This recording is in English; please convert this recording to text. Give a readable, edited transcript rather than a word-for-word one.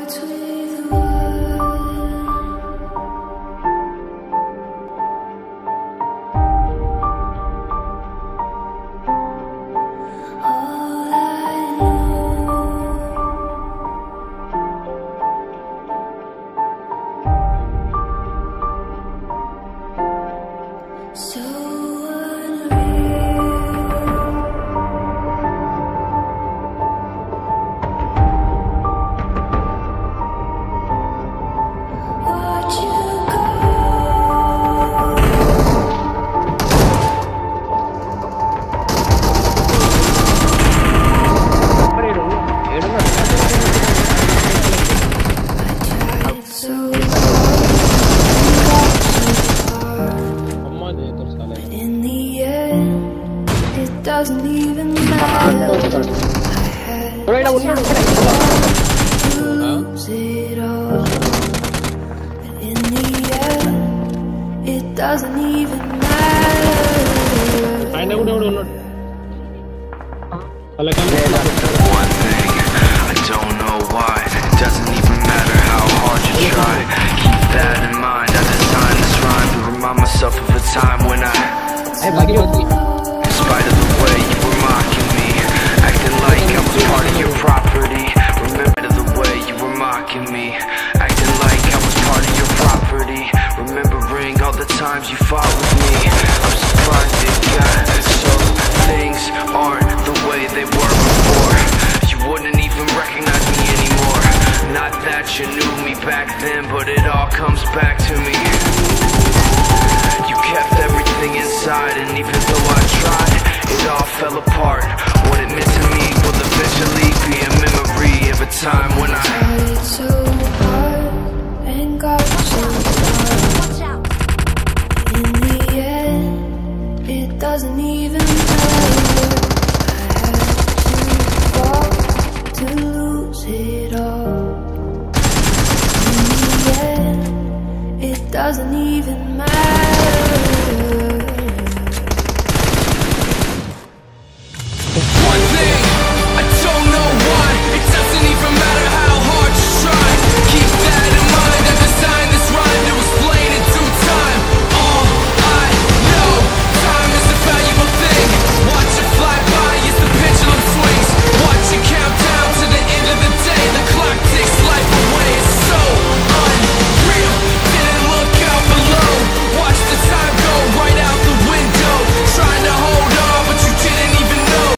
Doesn't even matter. Lose it all, but in the end, it doesn't even matter. One thing, I don't know why. It doesn't even matter how hard you try. Keep that in mind. I designed this rhyme to remind myself of a time when I. In spite of the way you were mocking me, acting like I was part of your property. Remember the way you were mocking me, acting like I was part of your property. Remembering all the times you fought with me. I'm surprised it got so. Things aren't the way they were before. You wouldn't even recognize me anymore. Not that you knew me back then, but it all comes back to me. You kept everything inside, and even though I tried, it all fell apart. What it meant to me will eventually be a memory of a time when I tried so hard and got so far. In the end, it doesn't even matter.